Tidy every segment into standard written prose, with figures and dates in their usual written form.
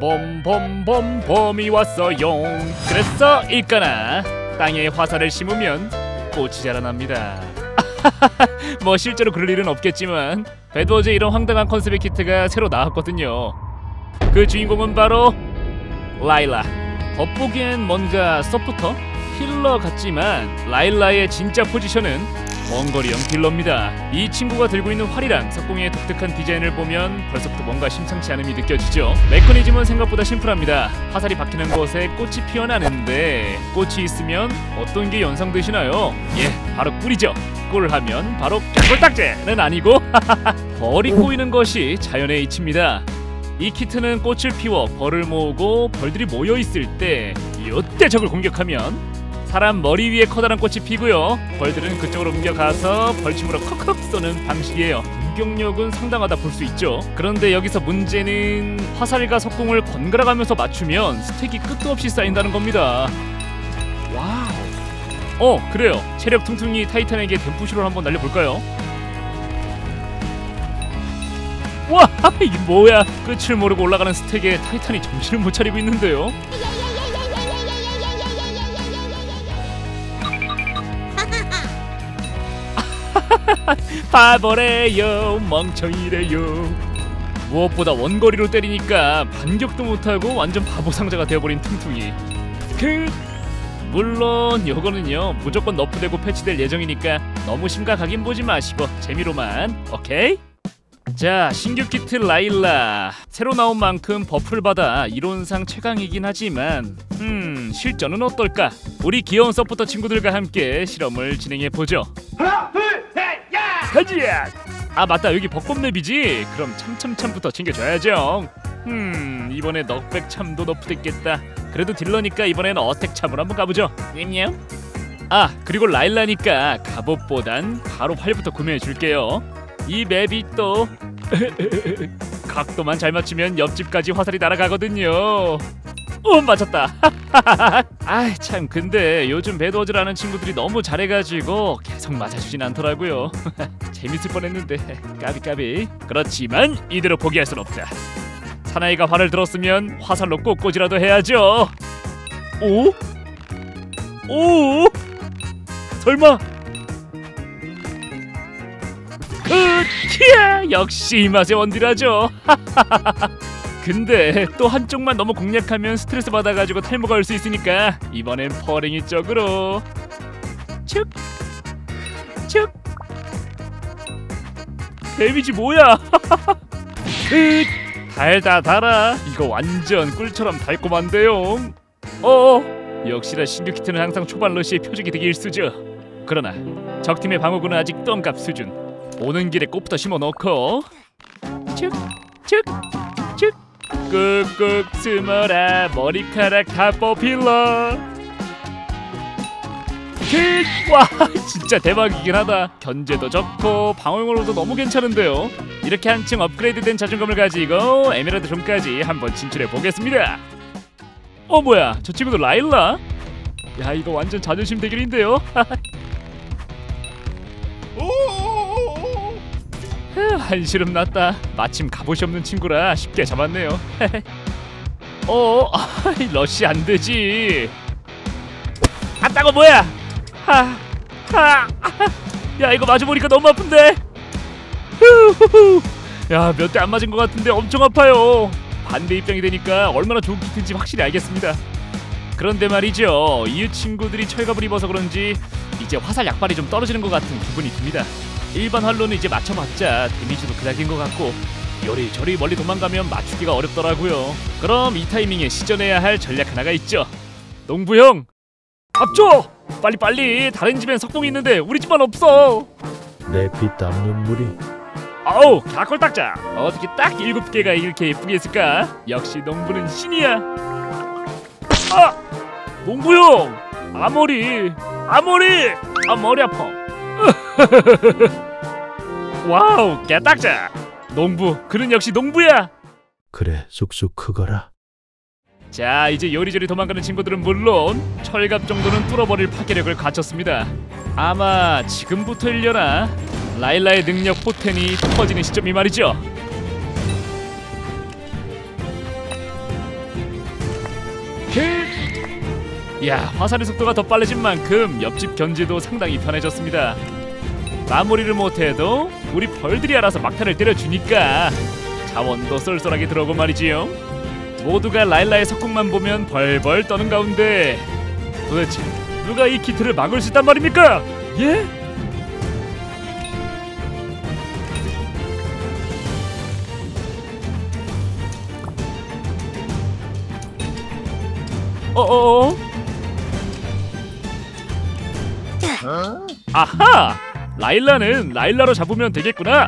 봄이 왔어요. 그래서 일까나 땅에 화살을 심으면 꽃이 자라납니다. 뭐 실제로 그럴 일은 없겠지만 배드워즈에 이런 황당한 컨셉의 키트가 새로 나왔거든요. 그 주인공은 바로 라일라. 겉보기엔 뭔가 서포터? 힐러 같지만 라일라의 진짜 포지션은 원거리형 딜러입니다. 이 친구가 들고 있는 활이랑 석궁의 독특한 디자인을 보면 벌써부터 뭔가 심상치 않음이 느껴지죠. 메커니즘은 생각보다 심플합니다. 화살이 박히는 곳에 꽃이 피어나는데 꽃이 있으면 어떤 게 연상되시나요? 예, 바로 꿀이죠. 꿀 하면 바로 꼴딱지는 아니고 벌이 꼬이는 것이 자연의 이치입니다. 이 키트는 꽃을 피워 벌을 모으고 벌들이 모여있을 때 이때 적을 공격하면 사람 머리 위에 커다란 꽃이 피고요. 벌들은 그쪽으로 옮겨가서 벌침으로 컥컥 쏘는 방식이에요. 공격력은 상당하다 볼 수 있죠. 그런데 여기서 문제는 화살과 석궁을 번갈아 가면서 맞추면 스택이 끝도 없이 쌓인다는 겁니다. 와우. 그래요. 체력 퉁퉁이 타이탄에게 댐프쇼를 한번 날려볼까요? 와, 이게 뭐야. 끝을 모르고 올라가는 스택에 타이탄이 정신을 못 차리고 있는데요. 바보래요, 멍청이래요. 무엇보다 원거리로 때리니까 반격도 못하고 완전 바보 상자가 되어버린 퉁퉁이. 물론 요거는요 무조건 너프되고 패치될 예정이니까 너무 심각하긴 보지 마시고 재미로만. 오케이? 자, 신규 키트 라일라. 새로 나온 만큼 버프를 받아 이론상 최강이긴 하지만 실전은 어떨까? 우리 귀여운 서포터 친구들과 함께 실험을 진행해보죠. 하나, 둘, 셋, 야! 가지야! 아 맞다, 여기 벚꽃 맵이지? 그럼 참참참부터 챙겨줘야죠. 이번에 넉백 참도 너프됐겠다. 그래도 딜러니까 이번에는 어택 참으로 한번 가보죠. 냠냠. 아, 그리고 라일라니까 갑옷보단 바로 활부터 구매해줄게요. 이 맵이 또 각도만 잘 맞추면 옆집까지 화살이 날아가거든요. 맞췄다. 아이 참, 근데 요즘 배드워즈라는 친구들이 너무 잘해가지고 계속 맞아주진 않더라고요. 재밌을 뻔했는데 까비까비. 그렇지만 이대로 포기할 순 없다. 사나이가 활을 들었으면 화살로 꼭 꽂으라도 해야죠. 오? 설마? 키야, 역시 이 맛의 원딜하죠. 근데 또 한쪽만 너무 공략하면 스트레스 받아가지고 탈모가 올 수 있으니까 이번엔 퍼랭이 쪽으로 축! 데미지 뭐야? 달아. 이거 완전 꿀처럼 달콤한데요. 역시나 신규 키트는 항상 초반 러시의 표적이 되기 일쑤죠. 그러나 적팀의 방어구는 아직 똥값 수준. 오는 길에 꽃부터 심어놓고 축 꾹꾹 숨어라 머리카락 다 뽑힐러. 와, 진짜 대박이긴 하다. 견제도 좋고 방어력도 너무 괜찮은데요. 이렇게 한층 업그레이드된 자존감을 가지고 에메랄드 존까지 한번 진출해 보겠습니다. 뭐야, 저 친구도 라일라? 야, 이거 완전 자존심 대결인데요. 한시름 났다. 마침 갑옷이 없는 친구라 쉽게 잡았네요. 러시 안 되지. 따고 뭐야? 야, 이거 맞아보니까 너무 아픈데. 야, 몇 대 안 맞은 것 같은데 엄청 아파요. 반대 입장이 되니까 얼마나 좋은 키트인지 확실히 알겠습니다. 그런데 말이죠, 이 친구들이 철갑을 입어서 그런지 이제 화살 약발이 좀 떨어지는 것 같은 기분이 듭니다. 일반 활로는 이제 맞춰봤자 데미지도 그닥인 것 같고 요리저리 멀리 도망가면 맞추기가 어렵더라고요. 그럼 이 타이밍에 시전해야 할 전략 하나가 있죠. 농부형, 앞줘! 빨리. 다른 집엔 석궁이 있는데 우리 집만 없어. 내 피땀 눈물이. 아우, 갸콜딱자. 어떻게 딱 7개가 이렇게 예쁘게 있을까? 역시 농부는 신이야. 농부형! 머리 아파. 와우, 개딱자. 농부, 그는 역시 농부야. 그래, 쑥쑥 크거라. 자, 이제 요리조리 도망가는 친구들은 물론 철갑 정도는 뚫어버릴 파괴력을 갖췄습니다. 아마 지금부터일려나 라일라의 능력 포텐이 터지는 시점이 말이죠. 야, 화살의 속도가 더 빨라진 만큼 옆집 견제도 상당히 편해졌습니다. 마무리를 못해도 우리 벌들이 알아서 막타를 때려주니까 자원도 쏠쏠하게 들어오고 말이지요. 모두가 라일라의 석궁만 보면 벌벌 떠는 가운데 도대체 누가 이 키트를 막을 수 있단 말입니까? 예? 어어어? 아하! 라일라는 라일라로 잡으면 되겠구나.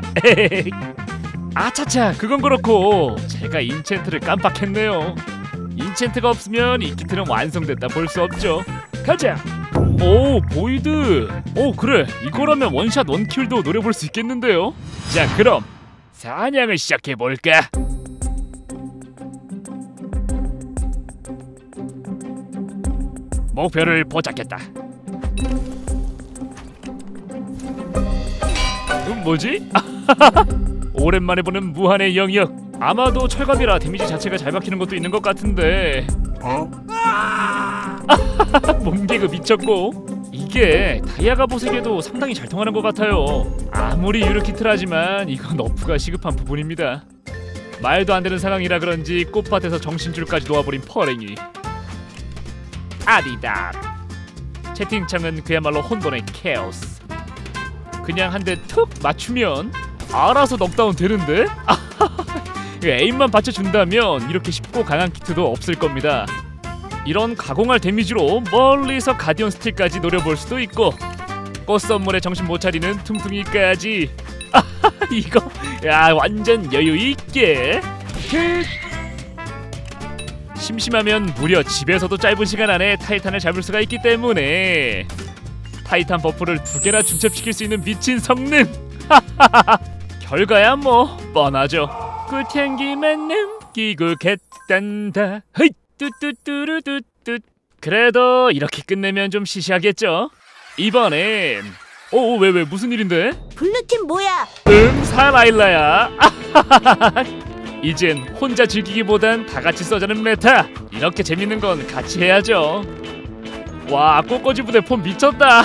아차차, 그건 그렇고 제가 인챈트를 깜빡했네요. 인챈트가 없으면 이 키트는 완성됐다 볼 수 없죠. 가자. 오, 보이드. 오, 그래, 이거라면 원샷 원킬도 노려볼 수 있겠는데요. 자, 그럼 사냥을 시작해볼까? 목표를 포착했다. 뭐지? 오랜만에 보는 무한의 영역. 아마도 철갑이라 데미지 자체가 잘 박히는 것도 있는 것 같은데. 몸개그 미쳤고. 이게 다이아가 보색에도 상당히 잘 통하는 것 같아요. 아무리 유료 키트라지만 이건 너프가 시급한 부분입니다. 말도 안 되는 상황이라 그런지 꽃밭에서 정신줄까지 놓아버린 퍼랭이. 아디다. 채팅창은 그야말로 혼돈의 케오스. 그냥 한 대 툭 맞추면 알아서 넉다운 되는데? 에임만 받쳐준다면 이렇게 쉽고 강한 키트도 없을 겁니다. 이런 가공할 데미지로 멀리서 가디언 스틸까지 노려볼 수도 있고, 꽃 선물에 정신 못 차리는 퉁퉁이까지. 이거 야 완전 여유있게. 심심하면 무려 집에서도 짧은 시간 안에 타이탄을 잡을 수가 있기 때문에 타이탄 버프를 2개나 중첩시킬 수 있는 미친 성능. 결과야 뭐 뻔하죠. 끝향기만 남기고 겠단다. 헤이 뚜뚜뚜루뚜뚜. 그래도 이렇게 끝내면 좀 시시하겠죠. 이번엔 왜 무슨 일인데? 블루팀 뭐야? 사라일라야. 이젠 혼자 즐기기보단 다 같이 써자는 메타. 이렇게 재밌는 건 같이 해야죠. 와, 꽃꽂이 부대 폼 미쳤다.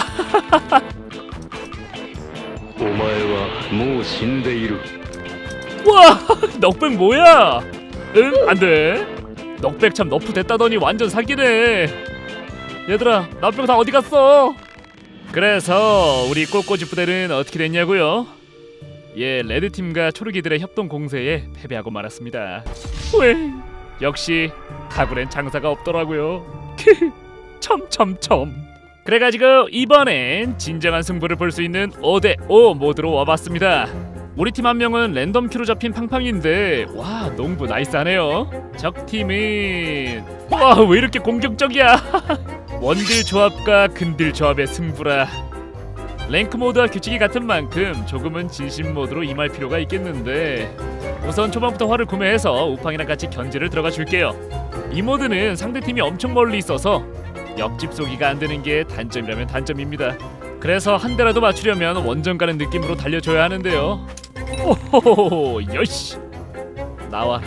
お前はもう死んでいる 와, 넉백 뭐야? 안돼. 넉백 참 너프 됐다더니 완전 사기네. 얘들아, 넉백 다 어디 갔어? 그래서 우리 꽃꽂이 부대는 어떻게 됐냐고요? 예, 레드팀과 초르기들의 협동 공세에 패배하고 말았습니다. 왜? 역시 다굴엔 장사가 없더라고요. 첨첨첨. 그래가지고 이번엔 진정한 승부를 볼 수 있는 5대5 모드로 와봤습니다. 우리 팀 한 명은 랜덤 큐로 잡힌 팡팡인데, 와, 농부 나이스하네요. 적팀은 와, 왜 이렇게 공격적이야. 원딜 조합과 근딜 조합의 승부라. 랭크 모드와 규칙이 같은 만큼 조금은 진심 모드로 임할 필요가 있겠는데, 우선 초반부터 활을 구매해서 우팡이랑 같이 견제를 들어가 줄게요. 이 모드는 상대팀이 엄청 멀리 있어서 옆집 쏘기가 안 되는 게 단점이라면 단점입니다. 그래서 한 대라도 맞추려면 원정 가는 느낌으로 달려줘야 하는데요. 오호호호, 여시. 나와.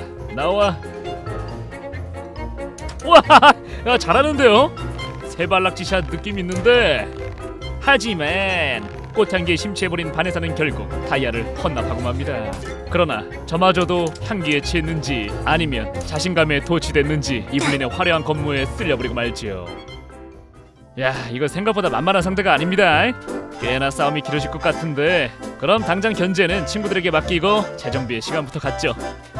와, 야, 잘하는데요? 세발낙지샷 느낌 있는데. 하지만 꽃향기에 심취해버린 반에서는 결국 다이아를 헌납하고 맙니다. 그러나 저마저도 향기에 취했는지 아니면 자신감에 도취됐는지 이블린의 화려한 건무에 쓸려버리고 말지요. 야, 이거 생각보다 만만한 상대가 아닙니다. 꽤나 싸움이 길어질 것 같은데, 그럼 당장 견제는 친구들에게 맡기고 재정비의 시간부터 갖죠.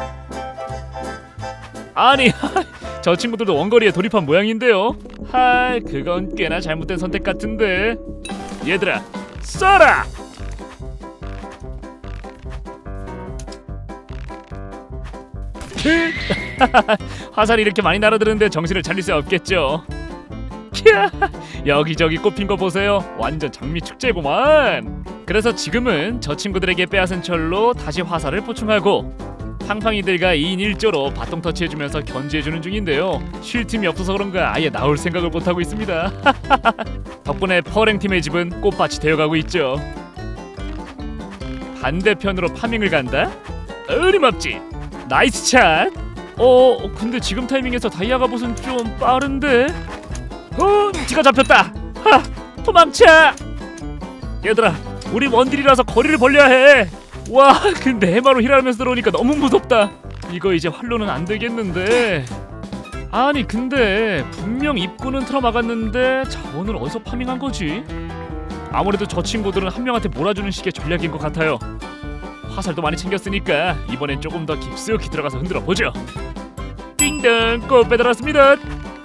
아니, 저 친구들도 원거리에 돌입한 모양인데요. 그건 꽤나 잘못된 선택 같은데. 얘들아, 쏴라! 화살이 이렇게 많이 날아드는데 정신을 차릴 수 없겠죠. 여기저기 꼽힌 거 보세요. 완전 장미 축제구만. 그래서 지금은 저 친구들에게 빼앗은 철로 다시 화살을 보충하고 팡팡이들과 2인 1조로 바통 터치해주면서 견제해주는 중인데요. 쉴 틈이 없어서 그런가 아예 나올 생각을 못하고 있습니다. 덕분에 퍼랭팀의 집은 꽃밭이 되어가고 있죠. 반대편으로 파밍을 간다? 어림없지. 나이스 샷. 근데 지금 타이밍에서 다이아 갑옷은 좀 빠른데? 뒤가 잡혔다. 도망쳐. 얘들아, 우리 원딜이라서 거리를 벌려야 해. 와, 근데 해마로 힐하면서 들어오니까 너무 무섭다. 이거 이제 활로는 안 되겠는데. 아니 근데 분명 입구는 틀어막았는데 자원을 어디서 파밍한 거지? 아무래도 저 친구들은 한 명한테 몰아주는 식의 전략인 것 같아요. 화살도 많이 챙겼으니까 이번엔 조금 더 깊숙이 들어가서 흔들어 보죠. 띵동, 꽃 배달왔습니다.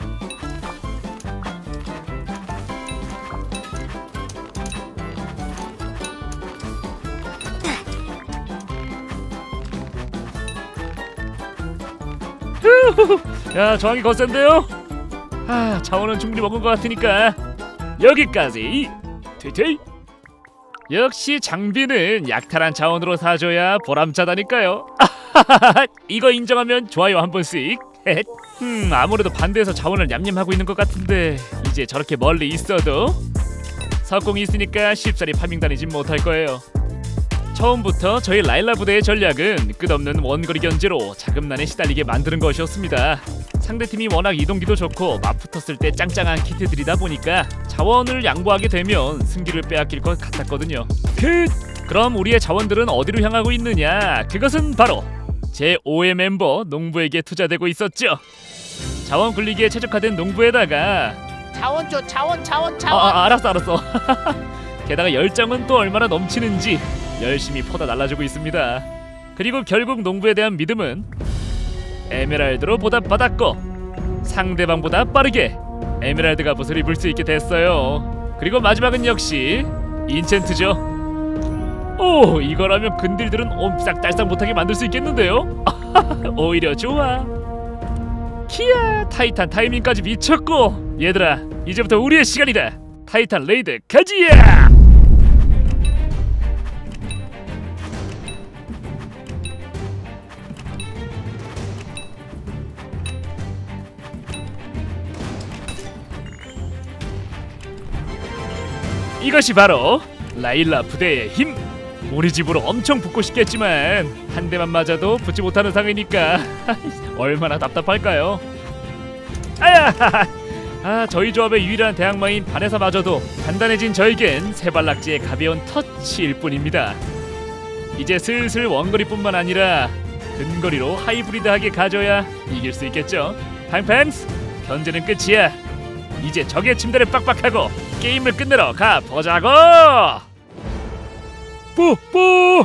야, 저항이 거센데요? 자원은 충분히 먹은 것 같으니까 여기까지. 퇴퇴. 역시 장비는 약탈한 자원으로 사줘야 보람차다니까요. 이거 인정하면 좋아요 한 번씩. 아무래도 반대에서 자원을 냠냠하고 있는 것 같은데 이제 저렇게 멀리 있어도 석공이 있으니까 쉽사리 파밍 다니진 못할 거예요. 처음부터 저희 라일라 부대의 전략은 끝없는 원거리 견제로 자금난에 시달리게 만드는 것이었습니다. 상대팀이 워낙 이동기도 좋고 맞붙었을 때 짱짱한 키트들이다 보니까 자원을 양보하게 되면 승기를 빼앗길 것 같았거든요. 그럼 우리의 자원들은 어디로 향하고 있느냐? 그것은 바로 제 5의 멤버 농부에게 투자되고 있었죠. 자원 굴리기에 최적화된 농부에다가 자원 줘, 자원. 알았어. 게다가 열정은 또 얼마나 넘치는지 열심히 퍼다 날라주고 있습니다. 그리고 결국 농부에 대한 믿음은 에메랄드로 보답받았고 상대방보다 빠르게 에메랄드 갑옷을 입을 수 있게 됐어요. 그리고 마지막은 역시 인챈트죠. 오, 이거라면 근딜들은 옴싹달싹 못하게 만들 수 있겠는데요? 오히려 좋아. 키야, 타이탄 타이밍까지 미쳤고. 얘들아, 이제부터 우리의 시간이다. 타이탄 레이드 가지야! 이것이 바로 라일라 부대의 힘! 우리 집으로 엄청 붙고 싶겠지만 한 대만 맞아도 붙지 못하는 상이니까 얼마나 답답할까요? 저희 조합의 유일한 대항마인 바네사마저도 단단해진 저에겐 세발낙지의 가벼운 터치일 뿐입니다. 이제 슬슬 원거리뿐만 아니라 근거리로 하이브리드하게 가져야 이길 수 있겠죠. 팡팡스, 견제는 끝이야. 이제 적의 침대를 빡빡하고 게임을 끝내러 가보자고! 뿌뿌!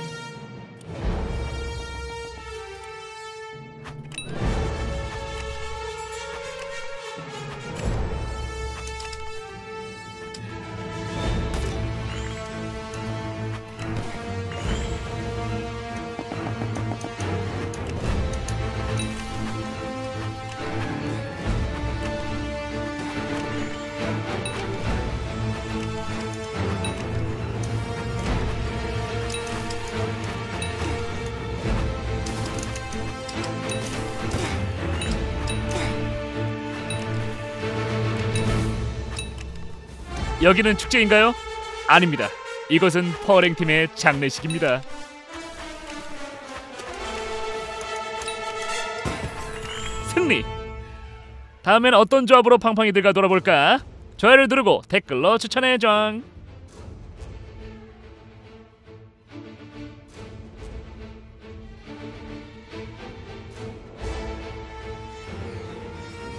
여기는 축제인가요? 아닙니다. 이것은 퍼랭팀의 장례식입니다. 승리! 다음엔 어떤 조합으로 팡팡이들과 놀아볼까? 좋아요를 누르고 댓글로 추천해줘.